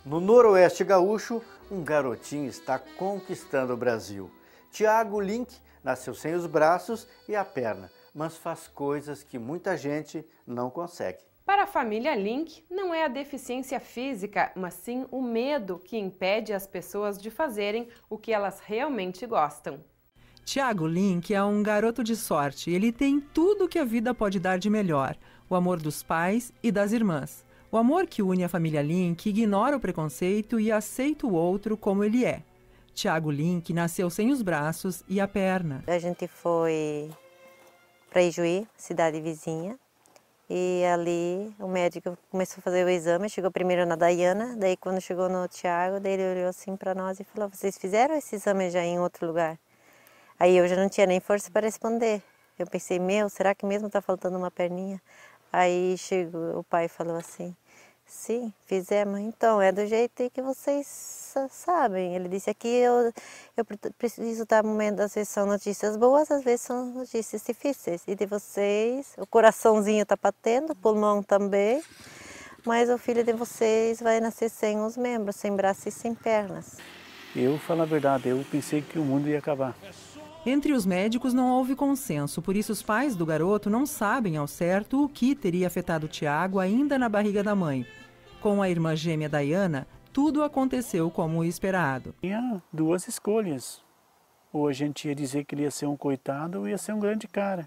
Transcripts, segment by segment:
No noroeste gaúcho, um garotinho está conquistando o Brasil. Thiago Link nasceu sem os braços e a perna, mas faz coisas que muita gente não consegue. Para a família Link, não é a deficiência física, mas sim o medo que impede as pessoas de fazerem o que elas realmente gostam. Thiago Link é um garoto de sorte. Ele tem tudo que a vida pode dar de melhor: o amor dos pais e das irmãs. O amor que une a família Link ignora o preconceito e aceita o outro como ele é. Thiago Link nasceu sem os braços e a perna. A gente foi para Ijuí, cidade vizinha, e ali o médico começou a fazer o exame. Chegou primeiro na Daiana, daí quando chegou no Thiago, daí ele olhou assim para nós e falou: vocês fizeram esse exame já em outro lugar? Aí eu já não tinha nem força para responder. Eu pensei: meu, será que mesmo está faltando uma perninha? Aí chegou, o pai falou assim: sim, fizemos. Então, é do jeito que vocês sabem. Ele disse: aqui eu preciso estar no momento, às vezes são notícias boas, às vezes são notícias difíceis. E de vocês, o coraçãozinho está batendo, o pulmão também, mas o filho de vocês vai nascer sem os membros, sem braços e sem pernas. Eu, falo a verdade, eu pensei que o mundo ia acabar. Entre os médicos não houve consenso, por isso os pais do garoto não sabem ao certo o que teria afetado Thiago ainda na barriga da mãe. Com a irmã gêmea Daiana, tudo aconteceu como o esperado. Tinha duas escolhas. Ou a gente ia dizer que ele ia ser um coitado ou ia ser um grande cara.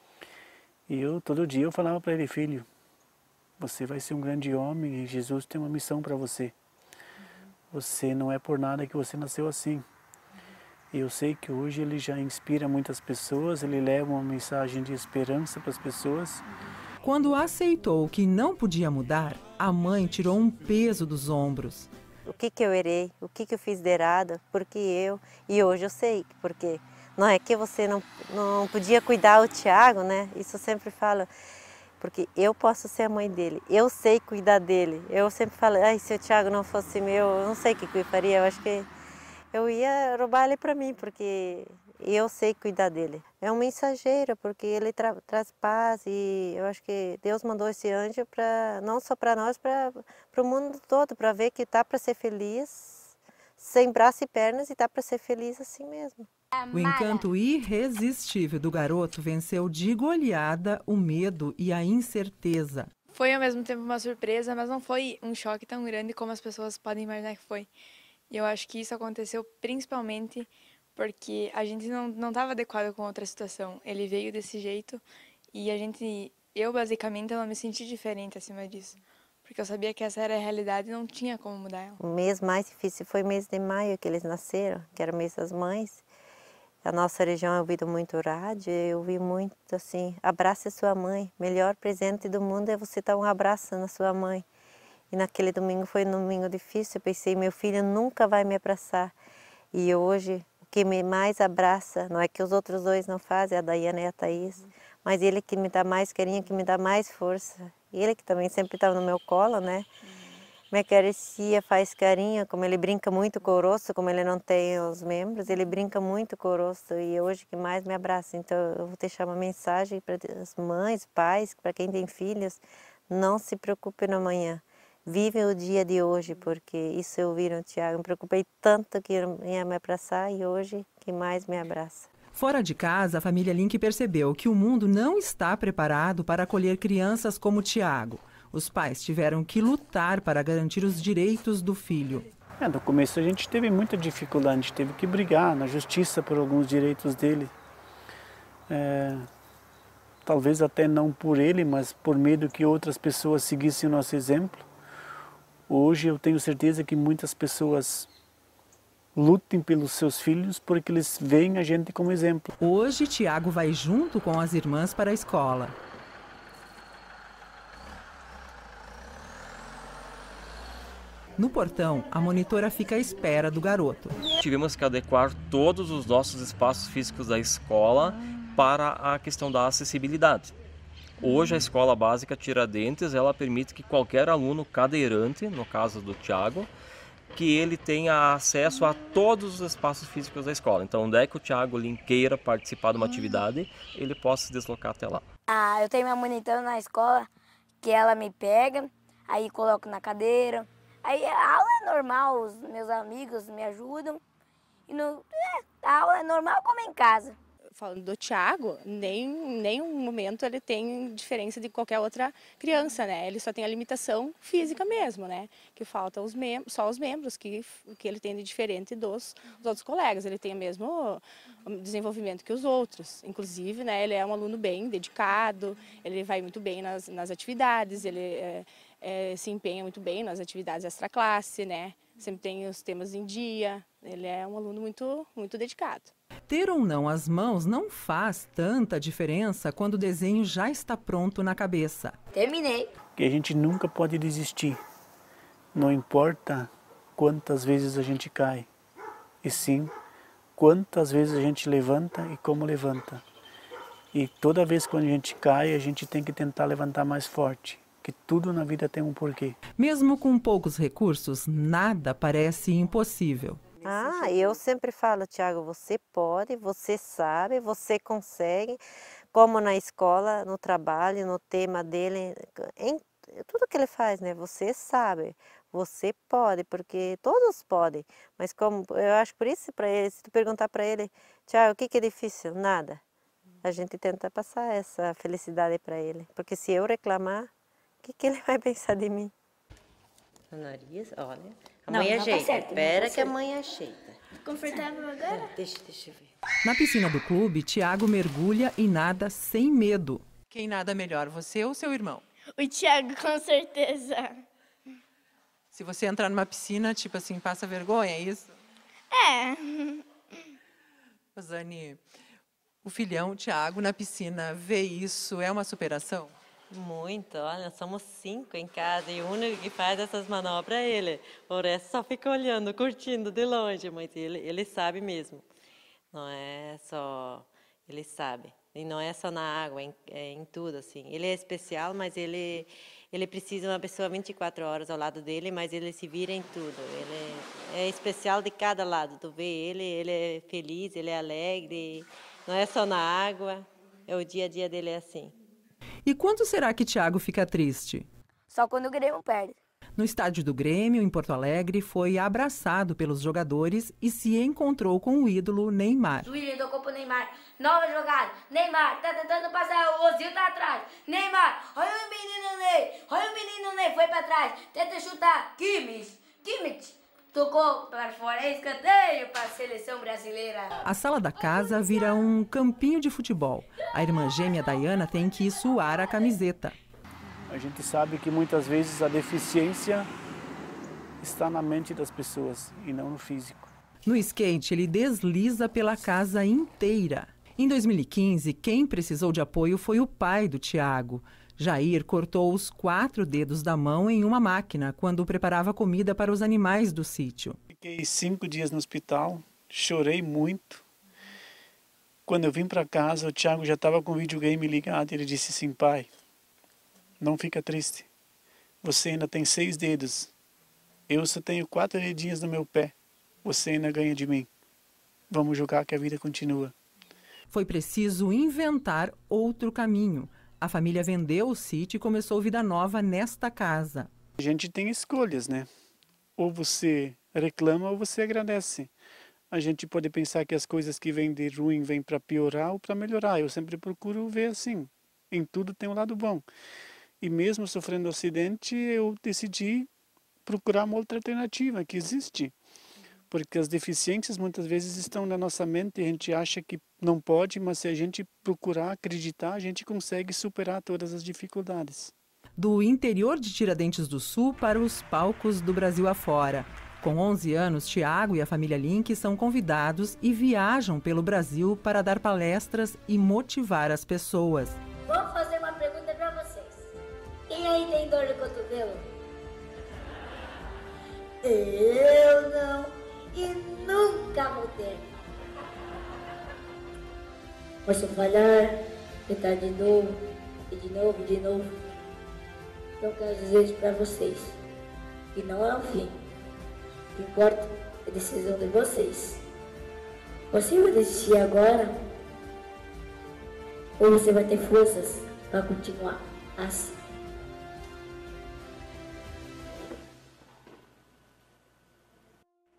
E todo dia eu falava para ele: filho, você vai ser um grande homem e Jesus tem uma missão para você. Você não é por nada que você nasceu assim. Eu sei que hoje ele já inspira muitas pessoas, ele leva uma mensagem de esperança para as pessoas. Quando aceitou que não podia mudar, a mãe tirou um peso dos ombros. O que eu errei, o que eu fiz de errado, porque eu... E hoje eu sei, porque não é que você não podia cuidar do Thiago, né? Isso eu sempre falo, porque eu posso ser a mãe dele, eu sei cuidar dele. Eu sempre falo: ai, se o Thiago não fosse meu, eu não sei o que eu faria, eu acho que eu ia roubar ele para mim, porque eu sei cuidar dele. É um mensageiro, porque ele traz paz, e eu acho que Deus mandou esse anjo não só para nós, para o mundo todo, para ver que tá para ser feliz, sem braço e pernas, e tá para ser feliz assim mesmo. O encanto irresistível do garoto venceu de goleada o medo e a incerteza. Foi ao mesmo tempo uma surpresa, mas não foi um choque tão grande como as pessoas podem imaginar que foi. E eu acho que isso aconteceu principalmente porque a gente não estava adequado com outra situação. Ele veio desse jeito e eu basicamente não me senti diferente acima disso. Porque eu sabia que essa era a realidade e não tinha como mudar ela. O mês mais difícil foi o mês de maio que eles nasceram, que era o mês das mães. A nossa região eu ouvi muito rádio, eu ouvi muito assim: abrace sua mãe, melhor presente do mundo é você dar um abraço na sua mãe. E naquele domingo foi um domingo difícil, eu pensei: meu filho nunca vai me abraçar. E hoje, o que me mais abraça, não é que os outros dois não fazem, a Daiana e a Thaís, mas ele que me dá mais carinho, que me dá mais força. Ele que também sempre estava no meu colo, né? Me acaricia, faz carinho, como ele brinca muito com o rosto, como ele não tem os membros, ele brinca muito com o rosto, e hoje que mais me abraça. Então eu vou deixar uma mensagem para as mães, pais, para quem tem filhos: não se preocupe no amanhã. Vive o dia de hoje, porque isso eu vi no Thiago. Me preocupei tanto que ia me abraçar, e hoje que mais me abraça. Fora de casa, a família Link percebeu que o mundo não está preparado para acolher crianças como Thiago. Os pais tiveram que lutar para garantir os direitos do filho. No começo a gente teve muita dificuldade, a gente teve que brigar na justiça por alguns direitos dele. Talvez até não por ele, mas por medo que outras pessoas seguissem o nosso exemplo. Hoje eu tenho certeza que muitas pessoas lutem pelos seus filhos porque eles veem a gente como exemplo. Hoje, Thiago vai junto com as irmãs para a escola. No portão, a monitora fica à espera do garoto. Tivemos que adequar todos os nossos espaços físicos da escola para a questão da acessibilidade. Hoje a Escola Básica Tiradentes, ela permite que qualquer aluno cadeirante, no caso do Thiago, que ele tenha acesso a todos os espaços físicos da escola. Então, onde é que o Thiago Link queira participar de uma atividade, ele possa se deslocar até lá. Eu tenho minha monitora na escola, que ela me pega, aí coloco na cadeira, Aí a aula é normal, os meus amigos me ajudam. E a aula é normal como em casa. Falando do Thiago, nenhum momento ele tem diferença de qualquer outra criança, né? Ele só tem a limitação física mesmo, né? Que falta só os membros que ele tem de diferente dos outros colegas. Ele tem o mesmo desenvolvimento que os outros. Inclusive, né, ele é um aluno bem dedicado, ele vai muito bem nas atividades, ele se empenha muito bem nas atividades extra-classe, né? Sempre tem os temas em dia. Ele é um aluno muito dedicado. Ter ou não as mãos não faz tanta diferença quando o desenho já está pronto na cabeça. Terminei. Que a gente nunca pode desistir. Não importa quantas vezes a gente cai, e sim quantas vezes a gente levanta e como levanta. E toda vez que a gente cai, a gente tem que tentar levantar mais forte. Que tudo na vida tem um porquê. Mesmo com poucos recursos, nada parece impossível. Eu sempre falo, Thiago, você pode, você sabe, você consegue, como na escola, no trabalho, no tema dele, em tudo que ele faz, né? Você sabe, você pode, porque todos podem, mas como eu acho por isso para ele, se tu perguntar para ele, Thiago, o que é difícil? Nada. A gente tenta passar essa felicidade para ele, porque se eu reclamar, o que ele vai pensar de mim? O nariz, olha. A mãe ajeita. Tá certo, Espera que a mãe ajeita. Confortável agora? Deixa eu ver. Na piscina do clube, Thiago mergulha e nada sem medo. Quem nada melhor, você ou seu irmão? O Thiago, com certeza. Se você entrar numa piscina, tipo assim, passa vergonha, é isso? É. Rosane, o filhão, o Thiago, na piscina, vê isso, é uma superação? Muito, olha, somos 5 em casa e o único que faz essas manobras é ele. O resto só fica olhando, curtindo de longe, mas ele sabe mesmo. Não é só... Ele sabe. E não é só na água, é em tudo, assim. Ele é especial, mas ele precisa de uma pessoa 24 horas ao lado dele, mas ele se vira em tudo. Ele é especial de cada lado. Tu vê ele é feliz, ele é alegre. Não é só na água, o dia a dia dele é assim. E quando será que Thiago fica triste? Só quando o Grêmio perde. No estádio do Grêmio, em Porto Alegre, foi abraçado pelos jogadores e se encontrou com o ídolo Neymar. O Willian tocou pro Neymar. Nova jogada. Neymar tá tentando passar. O Ozil tá atrás. Neymar. Olha o menino Ney. Olha o menino Ney. Foi pra trás. Tenta chutar. Kimmich. Tocou para fora. É escanteio para a seleção brasileira. A sala da casa vira um campinho de futebol. A irmã gêmea Dayana tem que suar a camiseta. A gente sabe que muitas vezes a deficiência está na mente das pessoas e não no físico. No skate, ele desliza pela casa inteira. Em 2015, quem precisou de apoio foi o pai do Thiago. Jair cortou os 4 dedos da mão em uma máquina quando preparava comida para os animais do sítio. Fiquei 5 dias no hospital, chorei muito. Quando eu vim para casa, o Thiago já estava com o videogame ligado e ele disse assim, pai, não fica triste, você ainda tem 6 dedos, eu só tenho 4 dedinhos no meu pé, você ainda ganha de mim, vamos jogar que a vida continua. Foi preciso inventar outro caminho. A família vendeu o sítio e começou vida nova nesta casa. A gente tem escolhas, né? Ou você reclama ou você agradece. A gente pode pensar que as coisas que vêm de ruim vêm para piorar ou para melhorar. Eu sempre procuro ver assim. Em tudo tem um lado bom. E mesmo sofrendo acidente, eu decidi procurar uma outra alternativa que existe. Porque as deficiências muitas vezes estão na nossa mente e a gente acha que não pode, mas se a gente procurar acreditar, a gente consegue superar todas as dificuldades. Do interior de Tiradentes do Sul para os palcos do Brasil afora. Com 11 anos, Thiago e a família Link são convidados e viajam pelo Brasil para dar palestras e motivar as pessoas. Vou fazer uma pergunta para vocês. Quem aí tem dor no cotovelo? Eu não. E nunca vou ter. Posso falhar, tentar de novo, e de novo, de novo. Então quero dizer isso para vocês, que não é o fim. O que importa é a decisão de vocês. Você vai desistir agora, ou você vai ter forças para continuar assim.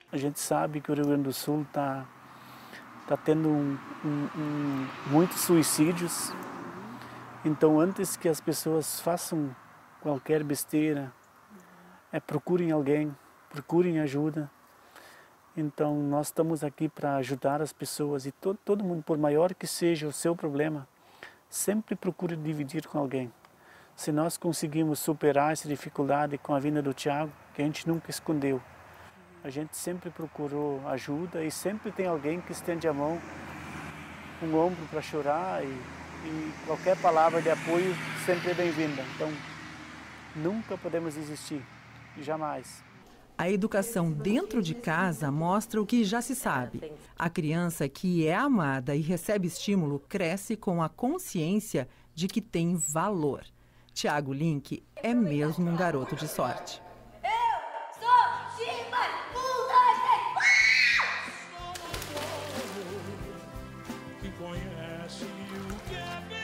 A gente sabe que o Rio Grande do Sul está tendo muitos suicídios. Então, antes que as pessoas façam qualquer besteira, procurem alguém, procurem ajuda. Então, nós estamos aqui para ajudar as pessoas e todo mundo, por maior que seja o seu problema, sempre procure dividir com alguém. Se nós conseguimos superar essa dificuldade com a vinda do Tiago, que a gente nunca escondeu, a gente sempre procurou ajuda e sempre tem alguém que estende a mão, um ombro para chorar e qualquer palavra de apoio sempre é bem-vinda. Então, nunca podemos desistir, jamais. A educação dentro de casa mostra o que já se sabe. A criança que é amada e recebe estímulo cresce com a consciência de que tem valor. Tiago Link é mesmo um garoto de sorte. Eu sou Simba! 1, 2, 3... Quem conhece o que é